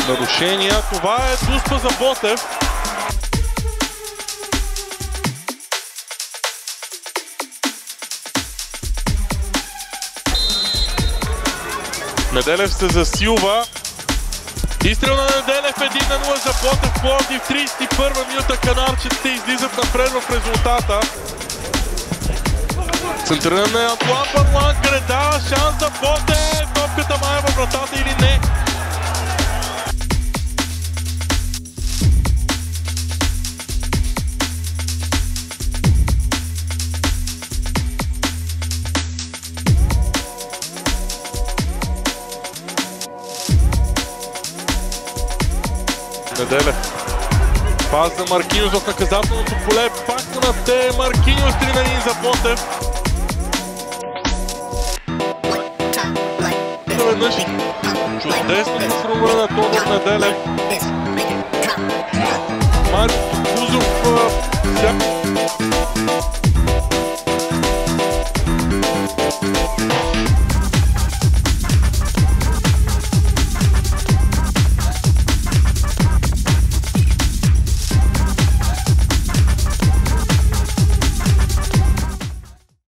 нарушения. Това е дуспа за Ботев. Неделев се засилва. Изстрел на Неделев, 1-0 за Ботев Пловдив. 31 минута канарчетите излизат напред в резултата. Центриране на Антуан Барлан, греда, шанс за Ботев. Топката мая във вратата или не? Неделев. Пас за Маркиньос в наказателното поле. Пак на те Маркиньос 3-1 за Ботев. Наведнъж чудесно формулиране на Тодор Неделев.